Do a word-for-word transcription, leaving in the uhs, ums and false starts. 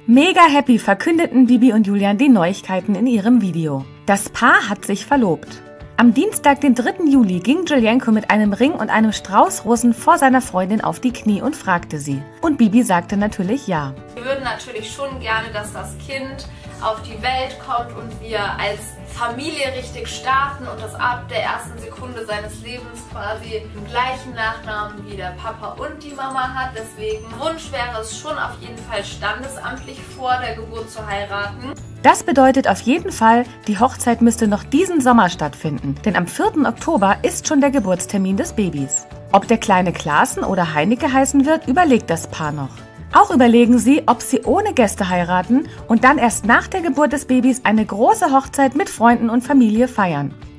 Mega happy verkündeten Bibi und Julian die Neuigkeiten in ihrem Video. Das Paar hat sich verlobt. Am Dienstag, den dritten Juli, ging Julienko mit einem Ring und einem Strauß Rosen vor seiner Freundin auf die Knie und fragte sie. Und Bibi sagte natürlich ja. Wir würden natürlich schon gerne, dass das Kind auf die Welt kommt und wir als Familie richtig starten und das ab der ersten Sekunde seines Lebens quasi den gleichen Nachnamen wie der Papa und die Mama hat. Deswegen Wunsch wäre es schon auf jeden Fall standesamtlich vor der Geburt zu heiraten. Das bedeutet auf jeden Fall, die Hochzeit müsste noch diesen Sommer stattfinden, denn am vierten Oktober ist schon der Geburtstermin des Babys. Ob der kleine Klaassen oder Heineke heißen wird, überlegt das Paar noch. Auch überlegen sie, ob sie ohne Gäste heiraten und dann erst nach der Geburt des Babys eine große Hochzeit mit Freunden und Familie feiern.